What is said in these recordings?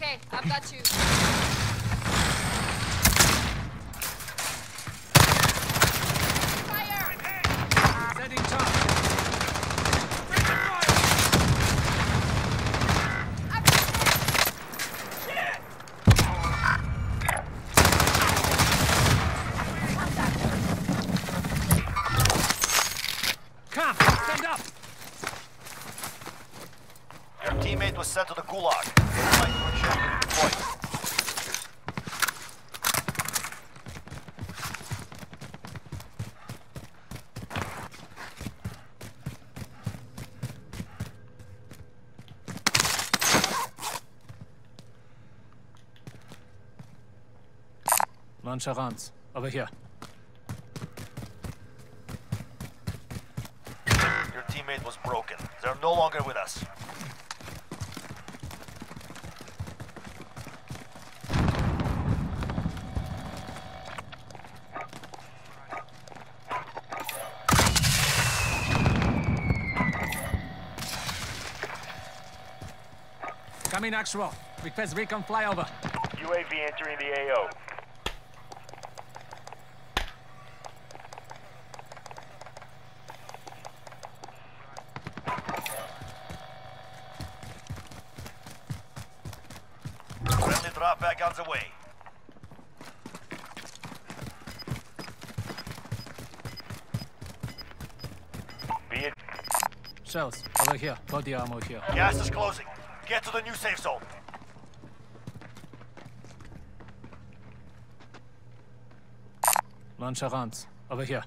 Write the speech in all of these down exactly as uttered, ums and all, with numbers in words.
Okay, I've got you. Fire! Setting top. Come, stand up. Your teammate was sent to the Gulag. Fight for a chance to redeploy. Nonchalant. Over here. Your teammate was broken. They're no longer with us. Coming actual. Request recon flyover. U A V entering the A O. Friendly drop back on the way. Be it. Shells. Over here. Body armor here. Gas is closing. Get to the new safe zone. Nonchalant. Over here.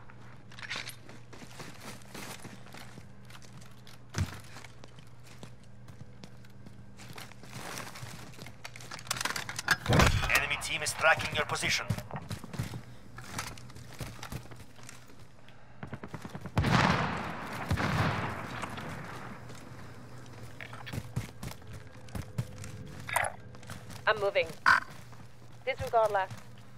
Enemy team is tracking your position. I'm moving. Disregard left.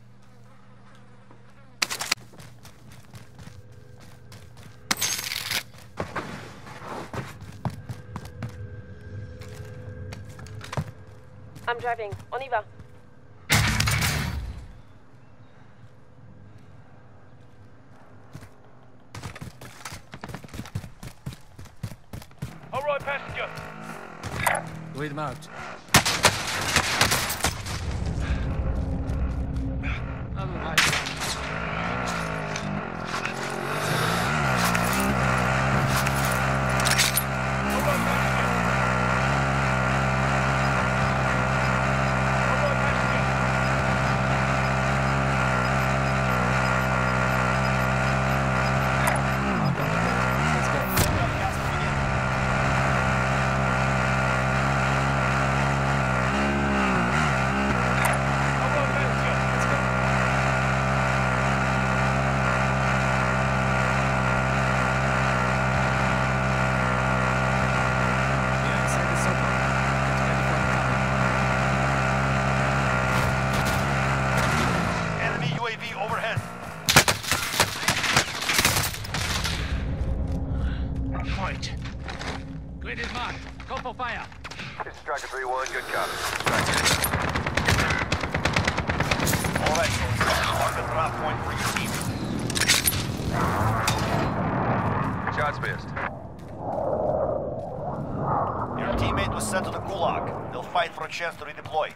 I'm driving. On y va. All right, passenger. Read marked. Enemy U A V overhead. Point. Grid is marked. Go for fire. This is Striker three one, good copy. All right, soldiers. Mark the drop point for your team. Shots missed. Your teammate was sent to the Gulag. They'll fight for a chance to redeploy.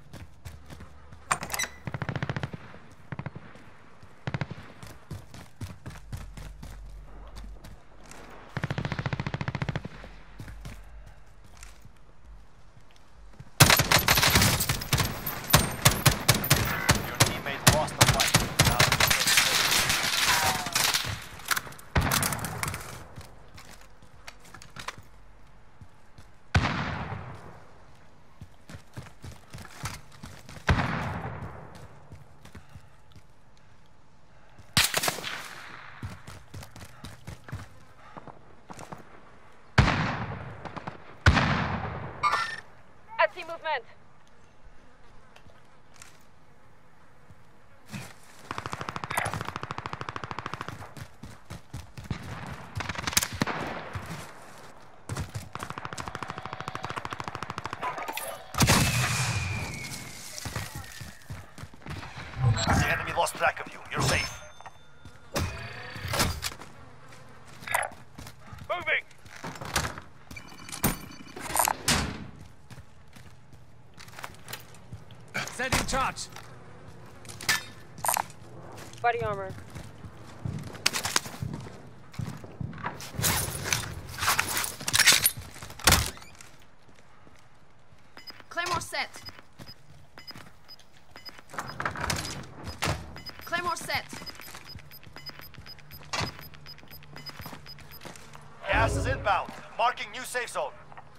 Your teammate lost the fight. Now I see movement. The enemy lost track of you. You're safe. Moving! Sending charge. Body armor. Claymore set. Claymore set. Gas is inbound. Marking new safe zone.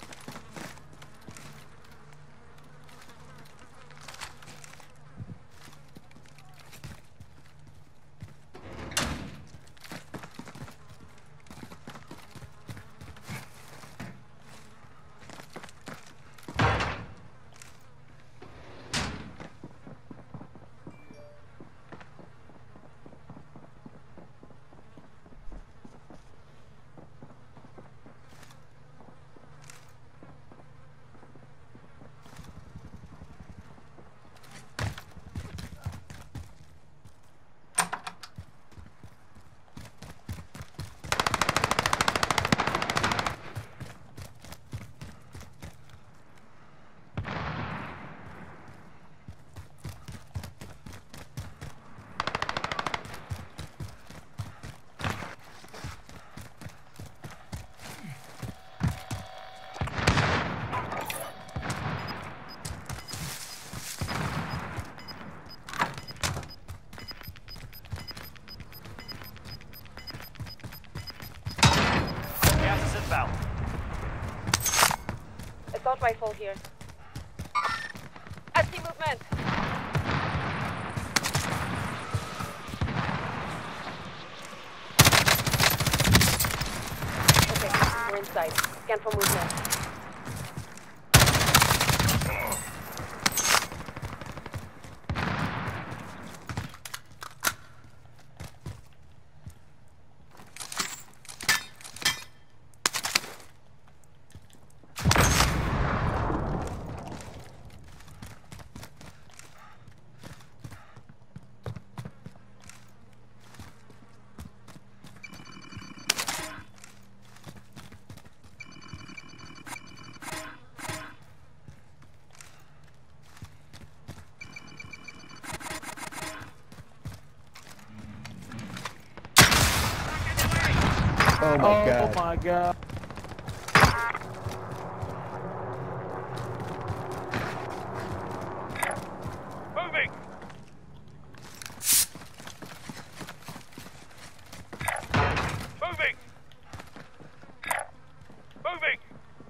Gas is inbound. Assault rifle here. I see movement. Okay, we're inside. Scan for movement. Oh my god. Oh my god. Moving! Moving! Moving!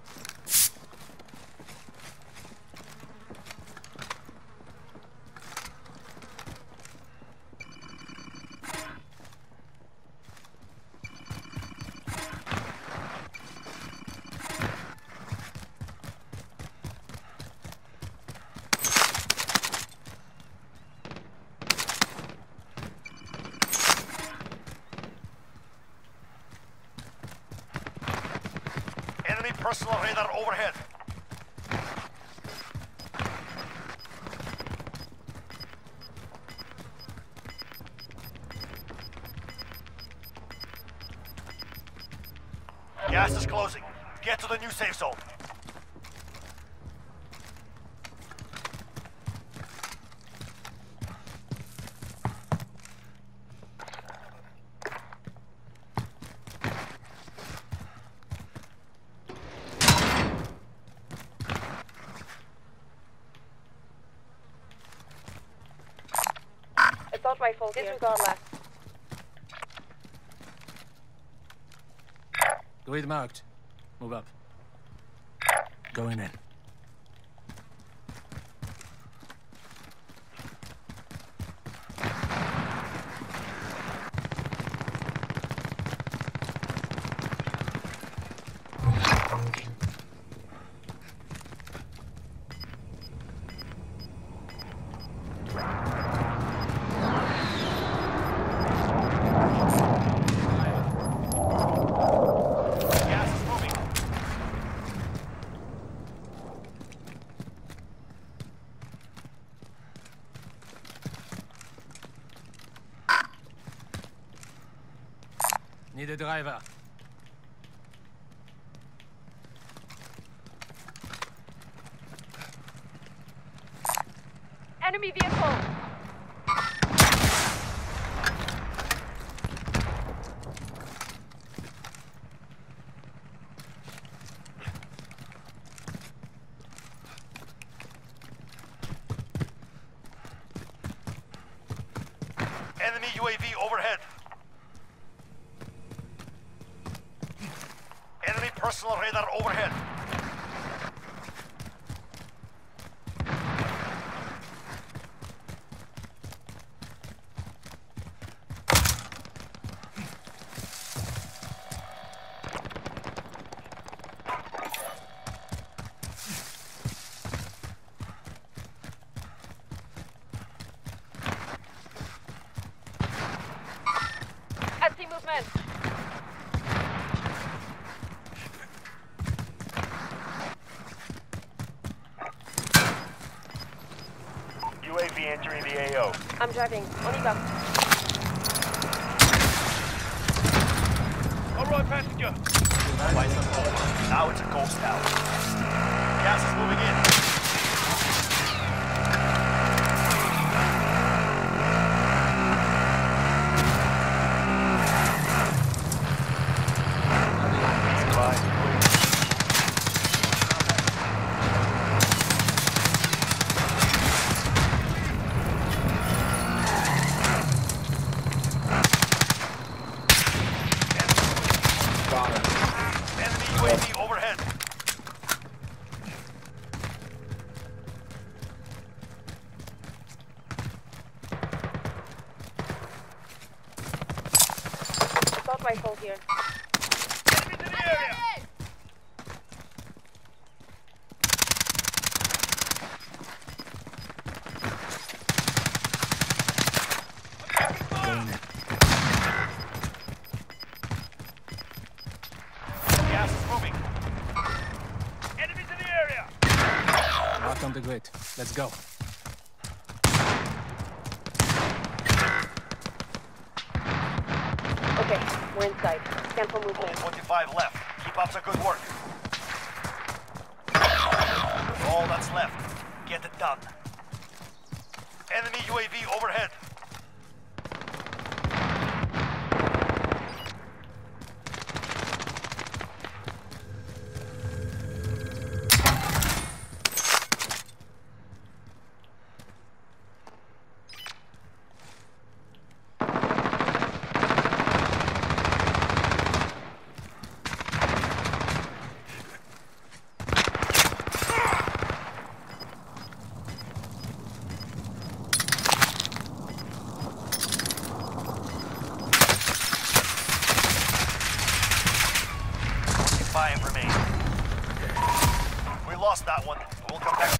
Enemy personal radar overhead. Gas is closing. Get to the new safe zone. Assault rifle here. Disregard last. Grid marked. Move up. Going in. Gas is moving. Need a driver. Enemy vehicle! Enemy U A V overhead. Enemy personal radar overhead. I see movement. U A V entering the A O. I'm driving. Only go. Alright, passenger. Now it's a ghost town. Gas is moving in. Enemy U A V overhead. Assault rifle here. Enemies in the area. Going in. Gas is moving. Enemies in the area. Mark on the grid. Let's go. Okay, we're inside. Scan for Only movement. twenty-five left. Keep up the good work. All that's left. Get it done. Enemy U A V overhead. Five remain. We lost that one, but we'll come back